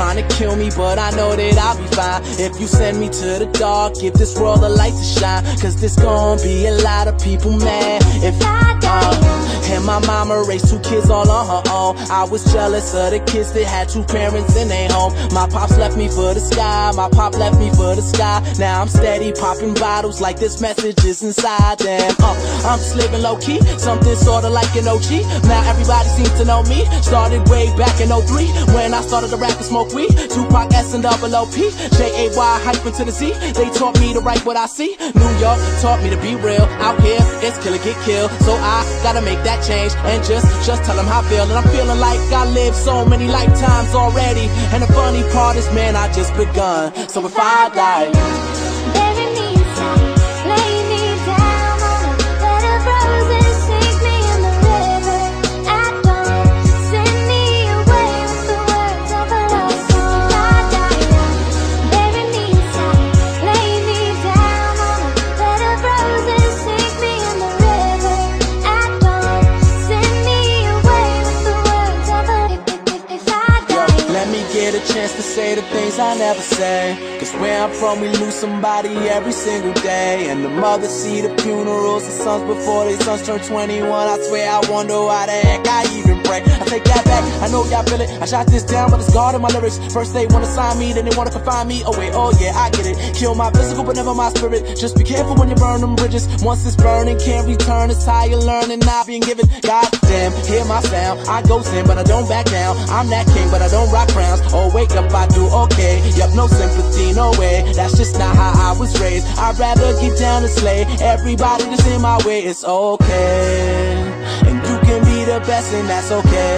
trying to kill me, but I know that I'll be fine. If you send me to the dark, give this world a light to shine. Cause there's gonna be a lot of people mad if I die. And my mama raised 2 kids all on her own. I was jealous of the kids that had 2 parents in their home. My pops left me for the sky, my pop left me for the sky. Now I'm steady popping bottles like this message is inside them. I'm just living low key, something sorta like an OG. Now everybody seems to know me. Started way back in 03 when I started to rap and smoke weed. Tupac S and double OP, J-A-Y hyphen to the Z. They taught me to write what I see. New York taught me to be real. Out here, it's kill or get killed. So I gotta make that change and just tell them how I feel. And I'm feeling like I lived so many lifetimes already. And the funny part is, man, I just begun. So if I die, bury me inside, lay me down on a bed of roses, sink me in the river at dawn, send me away with the words of a love song. If I die young, bury me inside, lay me down on a bed of roses, sink me in the river at dawn, send me away with the words of a if I die. let me get a chance to say the things I never say. Cause where I'm from, we lose somebody every single day. And the mothers see the funerals, the sons before their sons turn 21. I swear I wonder why the heck I even pray. I take that back, I know y'all feel it. I shot this down, but it's God in my lyrics. First they wanna sign me, then they wanna confine me. Oh wait, oh yeah, I get it. Kill my physical, but never my spirit. Just be careful when you burn them bridges. Once it's burning, can't return. It's how you learn and not being given. Goddamn, hear my sound. I go sin, but I don't back down. I'm that king, but I don't rock crowns. Oh, wake up, I do okay. Yup, no sympathy, no way. That's just not how I was raised. I'd rather get down and slay everybody that's in my way. It's okay, and you can be the best, and that's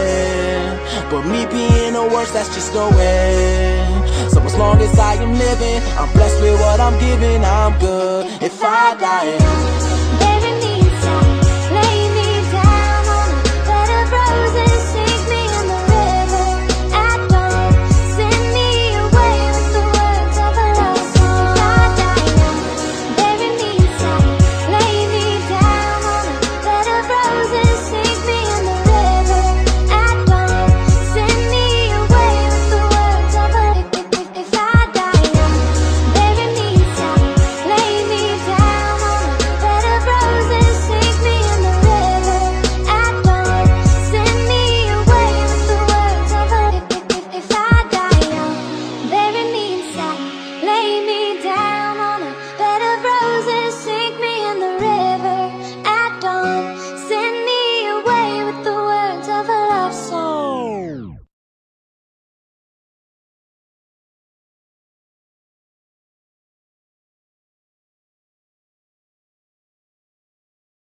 okay. But me being the worst, that's just no way. So as long as I am living, I'm blessed with what I'm giving. I'm good if I die.